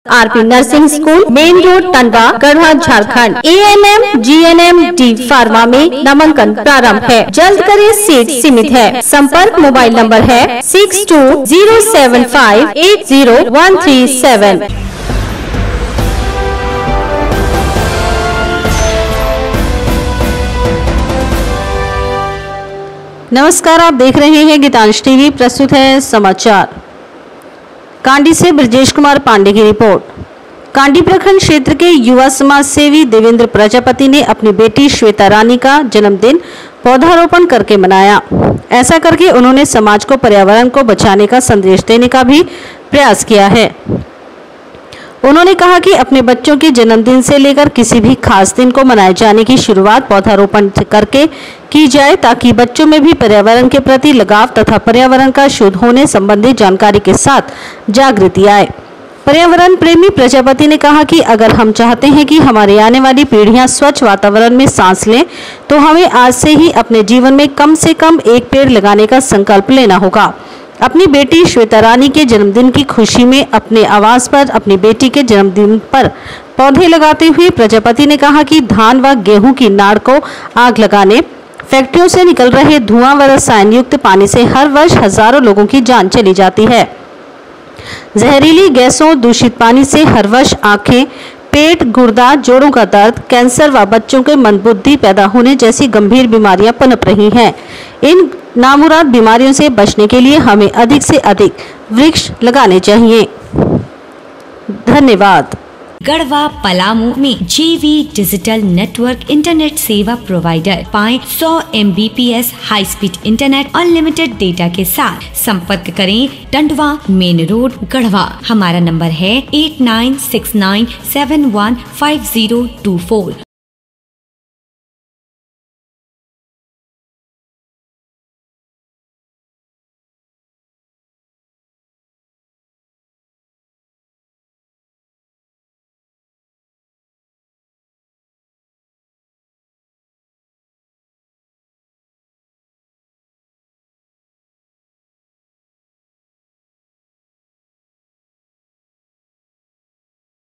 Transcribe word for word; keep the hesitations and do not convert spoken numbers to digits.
RP nursing school, main road, Tandwa, Garhwa, Jharkhand. A N M, G N M, D pharma में नामांकन प्रारंभ है। जल्द करें, सीट सीमित है। संपर्क मोबाइल नंबर है six two zero seven five eight zero one three seven. नमस्कार, आप देख रहे हैं गीतांश टीवी। प्रस्तुत है समाचार। कांडी से ब्रजेश कुमार पांडे की रिपोर्ट। कांडी प्रखंड क्षेत्र के युवा समाज सेवी देवेंद्र प्रजापति ने अपनी बेटी श्वेता रानी का जन्मदिन पौधारोपण करके मनाया। ऐसा करके उन्होंने समाज को पर्यावरण को बचाने का संदेश देने का भी प्रयास किया है। उन्होंने कहा कि अपने बच्चों के जन्मदिन से लेकर किसी भी खास दिन को मनाए जाने की शुरुआत पौधारोपण करके की जाए, ताकि बच्चों में भी पर्यावरण के प्रति लगाव तथा पर्यावरण का शुद्ध होने संबंधी जानकारी के साथ जागृति आए। पर्यावरण प्रेमी प्रजापति ने कहा कि अगर हम चाहते हैं कि हमारी आने वाली पीढ़ियां स्वच्छ वातावरण में सांस लें, तो हमें आज से ही अपने जीवन में कम से कम एक पेड़ लगाने का संकल्प लेना होगा। अपनी बेटी श्वेता रानी के जन्मदिन की खुशी में अपने आवास पर अपनी बेटी के जन्मदिन पर पौधे लगाते हुए प्रजापति ने कहा कि धान व गेहूं की नाड़ को आग लगाने, फैक्ट्रियों से निकल रहे धुआं व रसायन युक्त पानी से हर वर्ष हजारों लोगों की जान चली जाती है। जहरीली गैसों, दूषित पानी से हर वर्ष आंखें, पेट, गुर्दा, जोड़ों का दर्द, कैंसर व बच्चों के मंदबुद्धि पैदा होने जैसी गंभीर बीमारियां पनप रही हैं। इन नामुराद बीमारियों से बचने के लिए हमें अधिक से अधिक वृक्ष लगाने चाहिए। धन्यवाद। गढ़वा पलामू में जेवी डिजिटल नेटवर्क इंटरनेट सेवा प्रोवाइडर पाएं सौ M B P S high speed internet unlimited data के साथ। संपर्क करें टंडवा, मेन रोड, गढ़वा। हमारा नंबर है eight nine six nine seven one five zero two four.